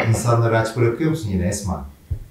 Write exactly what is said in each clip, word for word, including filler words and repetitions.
İnsanları aç bırakıyor musun yine Esma?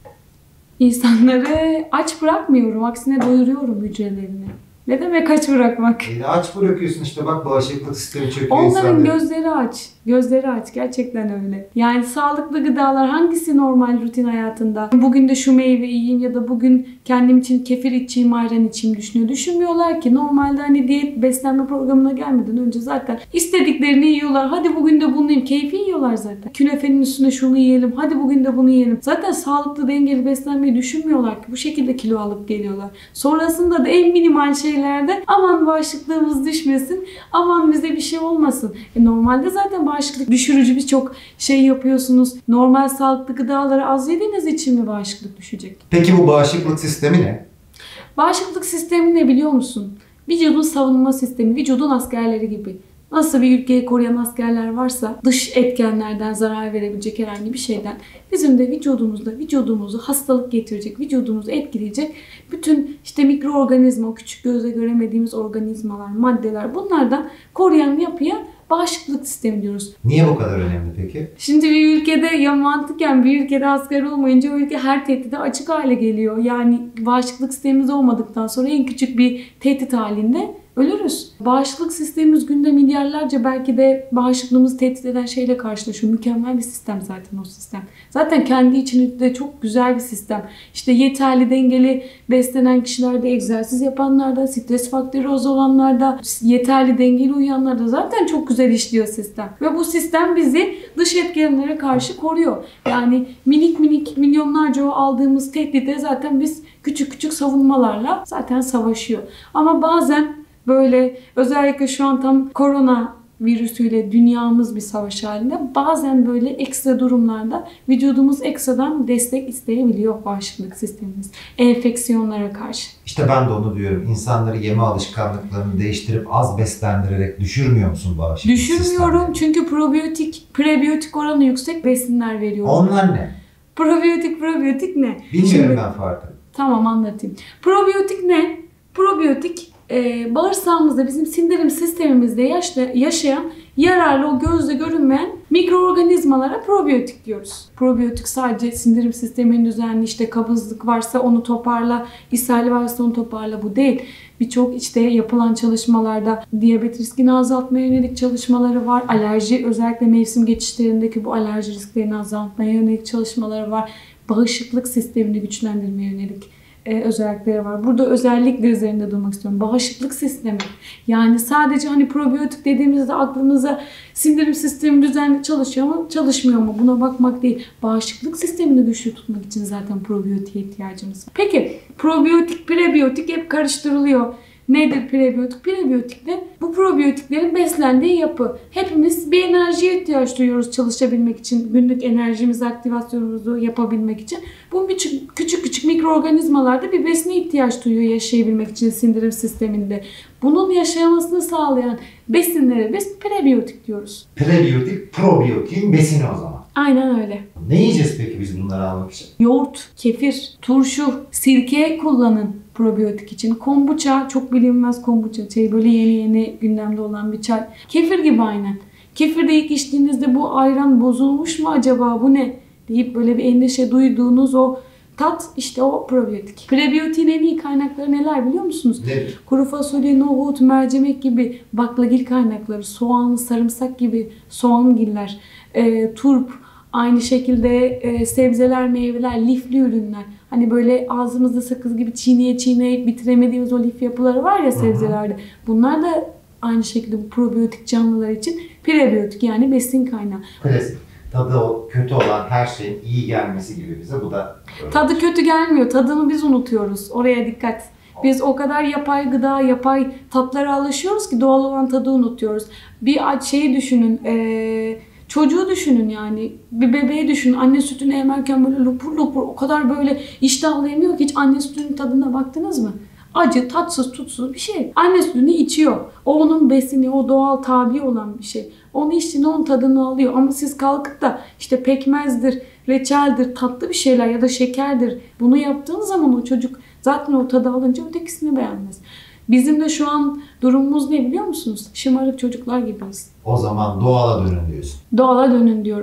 İnsanları aç bırakmıyorum. Aksine doyuruyorum hücrelerini. Ne demek aç bırakmak? E, aç bırakıyorsun işte, bak bağışıklık sistemi çöküyor. Onların insanların. gözleri aç. Gözleri aç. Gerçekten öyle. Yani sağlıklı gıdalar hangisi normal rutin hayatında? Bugün de şu meyve yiyeyim ya da bugün kendim için kefir içeyim, ayran içeyim düşünüyor. Düşünmüyorlar ki. Normalde hani diyet beslenme programına gelmeden önce zaten istediklerini yiyorlar. Hadi bugün de bunu yiyeyim. Keyfi yiyorlar zaten. Künefenin üstüne şunu yiyelim. Hadi bugün de bunu yiyelim. Zaten sağlıklı ki beslenmeyi düşünmüyorlar ki. Bu şekilde kilo alıp geliyorlar. Sonrasında da en minimal şeylerde aman bağışıklığımız düşmesin. Aman bize bir şey olmasın. E normalde zaten bağışıklık düşürücü birçok şey yapıyorsunuz. Normal sağlıklı gıdaları az yediğiniz için mi bağışıklık düşecek? Peki bu bağışıklık sistemi ne? Bağışıklık sistemi ne biliyor musun? Vücudun savunma sistemi, vücudun askerleri gibi. Nasıl bir ülkeyi koruyan askerler varsa dış etkenlerden zarar verebilecek herhangi bir şeyden bizim de vücudumuzda vücudumuzu hastalık getirecek, vücudumuzu etkileyecek bütün işte mikroorganizma, o küçük gözle göremediğimiz organizmalar, maddeler, bunlardan koruyan yapıya bağışıklık sistemi diyoruz. Niye bu kadar önemli peki? Şimdi bir ülkede ya mantıken bir ülkede asker olmayınca o ülke her tehdide açık hale geliyor. Yani bağışıklık sistemimiz olmadıktan sonra en küçük bir tehdit halinde ölürüz. Bağışıklık sistemimiz günde milyarlarca belki de bağışıklığımızı tehdit eden şeyle karşılaşıyor. Mükemmel bir sistem zaten o sistem. Zaten kendi içinde çok güzel bir sistem. İşte yeterli dengeli beslenen kişilerde, egzersiz yapanlarda, stres faktörü az olanlarda, yeterli dengeli uyuyanlarda zaten çok güzel işliyor sistem. Ve bu sistem bizi dış etkenlere karşı koruyor. Yani minik minik milyonlarca o aldığımız tehdide zaten biz küçük küçük savunmalarla zaten savaşıyor. Ama bazen böyle özellikle şu an tam korona virüsüyle dünyamız bir savaş halinde, bazen böyle ekstra durumlarda vücudumuz ekstradan destek isteyebiliyor bağışıklık sistemimiz enfeksiyonlara karşı. İşte ben de onu diyorum. İnsanları yeme alışkanlıklarını değiştirip az beslendirerek düşürmüyor musun bağışıklık Düşürmüyorum sistemini? çünkü probiyotik, prebiyotik oranı yüksek besinler veriyorum. Onlar ne? Probiyotik, probiyotik ne? Bilmiyorum Şimdi, ben farkını. Tamam, anlatayım. Probiyotik ne? Probiyotik Ee, bağırsağımızda, bizim sindirim sistemimizde yaşa, yaşayan yararlı, o gözle görünmeyen mikroorganizmalara probiyotik diyoruz. Probiyotik sadece sindirim sisteminin düzenli, işte kabızlık varsa onu toparla, ishal varsa onu toparla, bu değil. Birçok işte yapılan çalışmalarda diyabet riskini azaltmaya yönelik çalışmaları var. Alerji, özellikle mevsim geçişlerindeki bu alerji risklerini azaltmaya yönelik çalışmaları var. Bağışıklık sistemini güçlendirmeye yönelik Ee, özellikleri var. Burada özellikle üzerinde durmak istiyorum. Bağışıklık sistemi. Yani sadece hani probiyotik dediğimizde aklımıza sindirim sistemi düzenli çalışıyor mu, çalışmıyor mu? Buna bakmak değil. Bağışıklık sistemini güçlü tutmak için zaten probiyotiğe ihtiyacımız var. Peki probiyotik, prebiyotik hep karıştırılıyor. Nedir prebiyotik? Prebiyotik de bu probiyotiklerin beslendiği yapı. Hepimiz bir enerjiye ihtiyaç duyuyoruz çalışabilmek için, günlük enerjimizi, aktivasyonumuzu yapabilmek için. Bu küçük küçük, küçük mikroorganizmalarda bir besine ihtiyaç duyuyor yaşayabilmek için sindirim sisteminde. Bunun yaşamasını sağlayan besinlere biz prebiyotik diyoruz. Prebiyotik, probiyotiğin besini o zaman. Aynen öyle. Ne yiyeceğiz peki biz bunları almak için? Yoğurt, kefir, turşu, sirke kullanın probiyotik için. Kombuça, çok bilinmez kombuça. Şey, böyle yeni yeni gündemde olan bir çay. Kefir gibi aynen. Kefirde ilk içtiğinizde bu ayran bozulmuş mu acaba, bu ne deyip böyle bir endişe duyduğunuz o tat, işte o probiyotik. Prebiyotiğin en iyi kaynakları neler biliyor musunuz? Nedir? Kuru fasulye, nohut, mercimek gibi baklagil kaynakları, soğanlı, sarımsak gibi soğangiller, e, turp, aynı şekilde e, sebzeler, meyveler, lifli ürünler. Hani böyle ağzımızda sakız gibi çiğneye çiğneye bitiremediğimiz o lif yapıları var ya sebzelerde. Bunlar da aynı şekilde bu probiyotik canlılar için prebiyotik, yani besin kaynağı. Klasik. Tadı o kötü olan her şeyin iyi gelmesi gibi bize bu da... Tadı kötü gelmiyor. Tadını biz unutuyoruz. Oraya dikkat. Biz o kadar yapay gıda, yapay tatlara alışıyoruz ki doğal olan tadı unutuyoruz. Bir şeyi düşünün, ee, çocuğu düşünün yani. Bir bebeği düşünün. Anne sütünü emerken böyle lupur lupur, o kadar böyle iştahlı yemiyor ki, hiç anne sütünün tadına baktınız mı? Acı, tatsız, tutsuz bir şey. Anne sütünü içiyor. O onun besini, o doğal tabi olan bir şey. Onu içtiğinde onun tadını alıyor. Ama siz kalkıp da işte pekmezdir, reçeldir, tatlı bir şeyler ya da şekerdir, bunu yaptığınız zaman o çocuk zaten o tadı alınca ötekisini beğenmez. Bizim de şu an durumumuz ne biliyor musunuz? Şımarık çocuklar gibiyiz. O zaman doğala dönün diyorsun. Doğala dönün diyorum.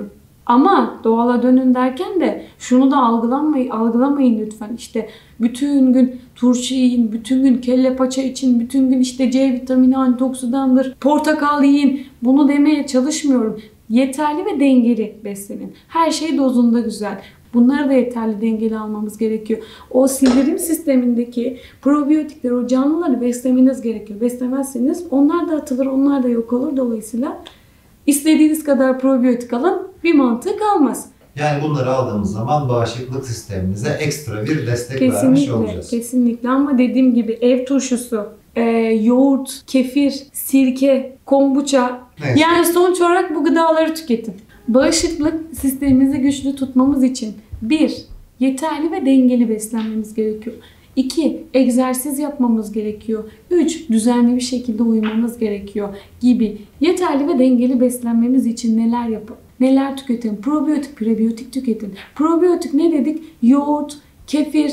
Ama doğala dönün derken de şunu da algılamayın, algılamayın lütfen. İşte bütün gün turşu yiyin, bütün gün kelle paça için, bütün gün işte C vitamini antioksidandır, portakal yiyin. Bunu demeye çalışmıyorum. Yeterli ve dengeli beslenin. Her şey dozunda güzel. Bunları da yeterli dengeli almamız gerekiyor. O sindirim sistemindeki probiyotikleri, o canlıları beslemeniz gerekiyor. Beslemezseniz onlar da atılır, onlar da yok olur. Dolayısıyla istediğiniz kadar probiyotik alın, bir mantığı kalmaz. Yani bunları aldığımız zaman bağışıklık sistemimize ekstra bir destek vermiş Kesinlikle, olacağız. kesinlikle ama dediğim gibi ev turşusu, e, yoğurt, kefir, sirke, kombuça, Neyse. yani sonuç olarak bu gıdaları tüketin. Bağışıklık sistemimizi güçlü tutmamız için bir, yeterli ve dengeli beslenmemiz gerekiyor. iki, egzersiz yapmamız gerekiyor. üç, düzenli bir şekilde uyumamız gerekiyor gibi. Yeterli ve dengeli beslenmemiz için neler yapalım? Neler tüketin? Probiyotik, prebiyotik tüketin. Probiyotik ne dedik? Yoğurt, kefir,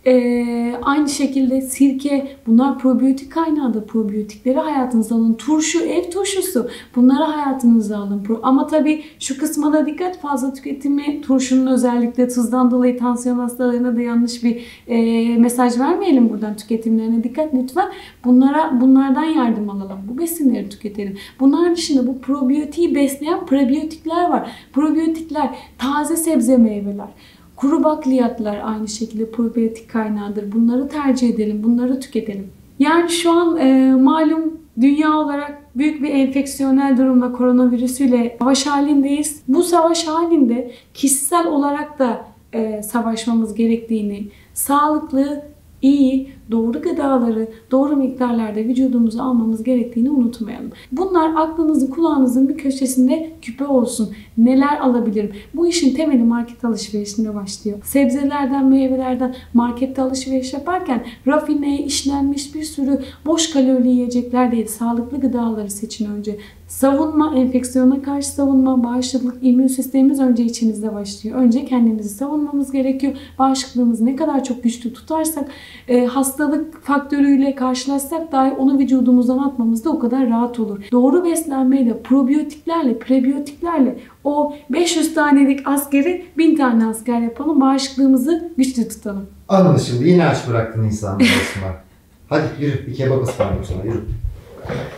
Ee, aynı şekilde sirke, bunlar probiyotik kaynağıdır. Probiyotikleri hayatınıza alın. Turşu, ev turşusu, bunları hayatınıza alın. Ama tabii şu kısma da dikkat, fazla tüketimi, turşunun özellikle tuzdan dolayı tansiyon hastalarına da yanlış bir e, mesaj vermeyelim buradan, tüketimlerine dikkat lütfen. Bunlara, bunlardan yardım alalım. Bu besinleri tüketelim. Bunların dışında bu probiyotiği besleyen prebiyotikler var. Probiyotikler, taze sebze meyveler. Kuru bakliyatlar aynı şekilde probiyotik kaynağıdır. Bunları tercih edelim, bunları tüketelim. Yani şu an e, malum dünya olarak büyük bir enfeksiyonel durumda koronavirüsüyle savaş halindeyiz. Bu savaş halinde kişisel olarak da e, savaşmamız gerektiğini, sağlıklı, iyi, doğru gıdaları doğru miktarlarda vücudumuza almamız gerektiğini unutmayalım. Bunlar aklınızın, kulağınızın bir köşesinde küpe olsun. Neler alabilirim? Bu işin temeli market alışverişinde başlıyor. Sebzelerden, meyvelerden markette alışveriş yaparken rafine, işlenmiş bir sürü boş kalorili yiyecekler değil, sağlıklı gıdaları seçin önce. Savunma, enfeksiyona karşı savunma, bağışıklık, immün sistemimiz önce içimizde başlıyor. Önce kendimizi savunmamız gerekiyor. Bağışıklığımızı ne kadar çok güçlü tutarsak, e, hastalık faktörüyle karşılaşsak dahi onu vücudumuzdan atmamız da o kadar rahat olur. Doğru beslenmeyle, probiyotiklerle, prebiyotiklerle o beş yüz tanelik askeri bin tane asker yapalım. Bağışıklığımızı güçlü tutalım. Anlaşıldı. Yine aç bıraktın insanları Esma. Hadi yürü, bir kebap ısmarlayayım sana, yürü.